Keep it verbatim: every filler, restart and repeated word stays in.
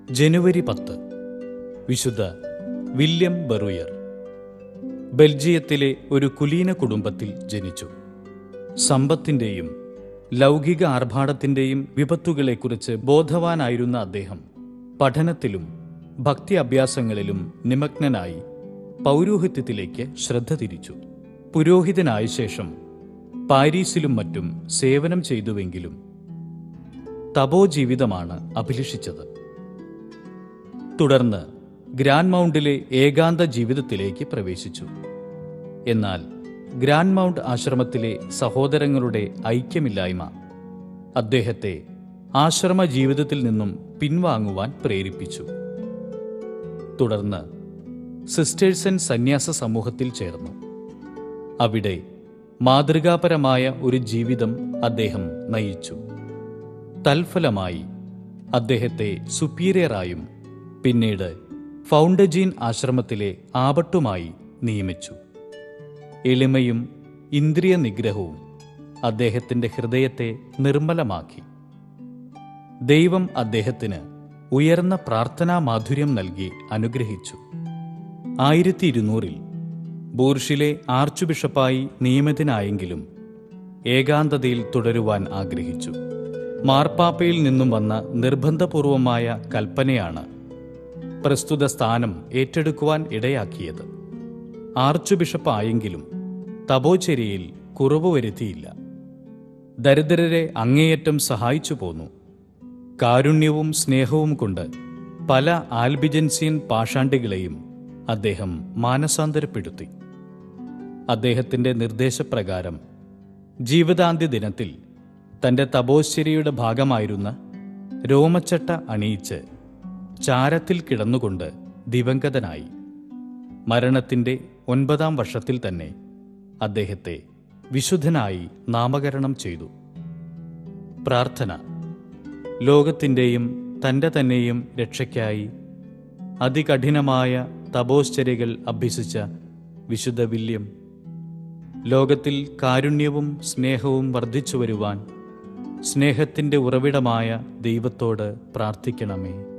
ജനുവരി പത്ത്, വിശുദ്ധ വില്യം ബെറുയർ. ബെൽജിയത്തിലെ ഒരു കുലീന കുടുംബത്തിൽ ജനിച്ചു. സമ്പത്തിൻ്റെയും ലൗകിക ആർഭാടത്തിൻ്റെയും വിപത്തുകളെക്കുറിച്ച് ബോധവാനായിരുന്ന അദ്ദേഹം പഠനത്തിലും ഭക്തി അഭ്യാസങ്ങളിലും നിമഗ്നനായി പൗരോഹിത്യത്തിലേക്ക് ശ്രദ്ധ തിരിച്ചു. പുരോഹിതനായ ശേഷം പാരീസിലും മറ്റും സേവനം ചെയ്തുവെങ്കിലും തപോജീവിതമാണ് അഭിലഷിച്ചത്. തുടർന്ന് ഗ്രാൻഡ് മൗണ്ടിലെ ഏകാന്ത ജീവിതത്തിലേക്ക് പ്രവേശിച്ചു. എന്നാൽ ഗ്രാൻഡ് മൗണ്ട് ആശ്രമത്തിലെ സഹോദരങ്ങളുടെ ഐക്യമില്ലായ്മ അദ്ദേഹത്തെ ആശ്രമ ജീവിതത്തിൽ നിന്നും പിൻവാങ്ങുവാൻ പ്രേരിപ്പിച്ചു. തുടർന്ന് സിസ്റ്റേഴ്സൻ സന്യാസ സമൂഹത്തിൽ ചേർന്നു. അവിടെ മാതൃകാപരമായ ഒരു ജീവിതം അദ്ദേഹം നയിച്ചു. തൽഫലമായി അദ്ദേഹത്തെ സുപ്പീരിയറായും പിന്നീട് ഫൗണ്ടജീൻ ആശ്രമത്തിലെ ആബട്ടുമായി നിയമിച്ചു. എളിമയും ഇന്ദ്രിയ നിഗ്രഹവും അദ്ദേഹത്തിൻ്റെ ഹൃദയത്തെ നിർമ്മലമാക്കി. ദൈവം അദ്ദേഹത്തിന് ഉയർന്ന പ്രാർത്ഥനാ മാധുര്യം നൽകി അനുഗ്രഹിച്ചു. ആയിരത്തി ഇരുന്നൂറിൽ ബൂർഷിലെ ആർച്ച് ബിഷപ്പായി നിയമിതനായെങ്കിലും ഏകാന്തതയിൽ തുടരുവാൻ ആഗ്രഹിച്ചു. മാർപ്പാപ്പയിൽ നിന്നും വന്ന നിർബന്ധപൂർവമായ കൽപ്പനയാണ് പ്രസ്തുത സ്ഥാനം ഏറ്റെടുക്കുവാൻ ഇടയാക്കിയത്. ആർച്ച് ബിഷപ്പായെങ്കിലും തപോചര്യയിൽ കുറവ് വരുത്തിയില്ല. ദരിദ്രരെ അങ്ങേയറ്റം സഹായിച്ചു പോന്നു. കാരുണ്യവും സ്നേഹവും കൊണ്ട് പല ആൽബിജൻസിയൻ പാഷാണ്ടികളെയും അദ്ദേഹം മാനസാന്തരപ്പെടുത്തി. അദ്ദേഹത്തിൻ്റെ നിർദ്ദേശപ്രകാരം ജീവിതാന്ത്യ ദിനത്തിൽ തൻ്റെ തപോശ്ചര്യയുടെ ഭാഗമായിരുന്ന രോമച്ചട്ട അണിയിച്ച് ചാരത്തിൽ കിടന്നുകൊണ്ട് ദിവംഗതനായി. മരണത്തിൻ്റെ ഒൻപതാം വർഷത്തിൽ തന്നെ അദ്ദേഹത്തെ വിശുദ്ധനായി നാമകരണം ചെയ്തു. പ്രാർത്ഥന. ലോകത്തിൻ്റെയും തൻ്റെ തന്നെയും രക്ഷയ്ക്കായി അതികഠിനമായ തപോശ്ചര്യകൾ അഭ്യസിച്ച വിശുദ്ധ വില്യം, ലോകത്തിൽ കാരുണ്യവും സ്നേഹവും വർദ്ധിച്ചു വരുവാൻ സ്നേഹത്തിൻ്റെ ഉറവിടമായ ദൈവത്തോട് പ്രാർത്ഥിക്കണമേ.